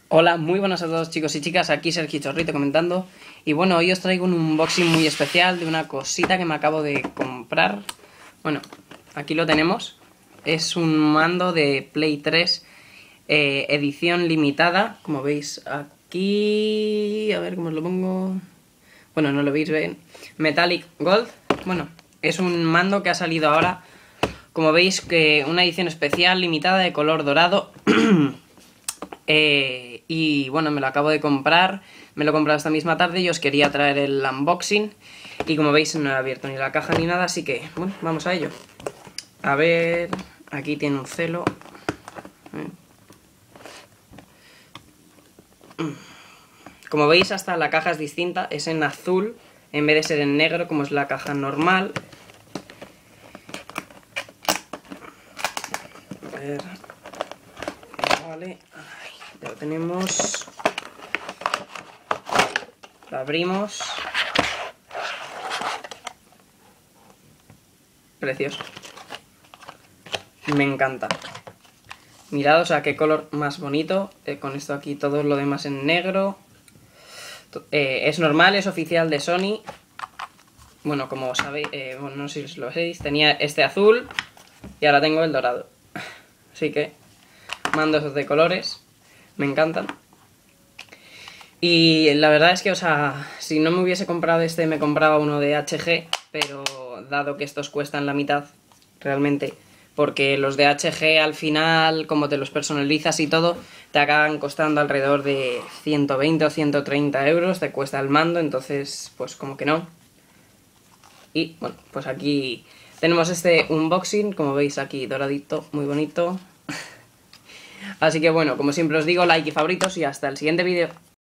Hola, muy buenas a todos chicos y chicas, aquí Sergio Chorrito comentando. Y bueno, hoy os traigo un unboxing muy especial de una cosita que me acabo de comprar. Bueno, aquí lo tenemos. Es un mando de Play 3, edición limitada. Como veis aquí... A ver cómo os lo pongo... Bueno, no lo veis bien. Metallic Gold. Bueno, es un mando que ha salido ahora. Como veis, que una edición especial limitada de color dorado. Y bueno, me lo acabo de comprar. Me lo he comprado esta misma tarde y os quería traer el unboxing. Y como veis no he abierto ni la caja ni nada, así que bueno, vamos a ello. A ver, aquí tiene un celo. Como veis, hasta la caja es distinta, es en azul en vez de ser en negro como es la caja normal. A ver, vale, ya lo tenemos. Lo abrimos. Precioso. Me encanta. Mirad, o sea, qué color más bonito. Con esto aquí todo lo demás en negro. Es normal, es oficial de Sony. Bueno, como sabéis, bueno, no sé si lo veis, tenía este azul y ahora tengo el dorado. Así que mandos de colores, me encantan. Y la verdad es que, o sea, si no me hubiese comprado este, me compraba uno de HG, pero dado que estos cuestan la mitad, realmente, porque los de HG al final, como te los personalizas y todo, te acaban costando alrededor de 120 o 130 euros, te cuesta el mando, entonces, pues como que no. Y bueno, pues aquí tenemos este unboxing, como veis aquí doradito, muy bonito. Así que bueno, como siempre os digo, like y favoritos y hasta el siguiente vídeo.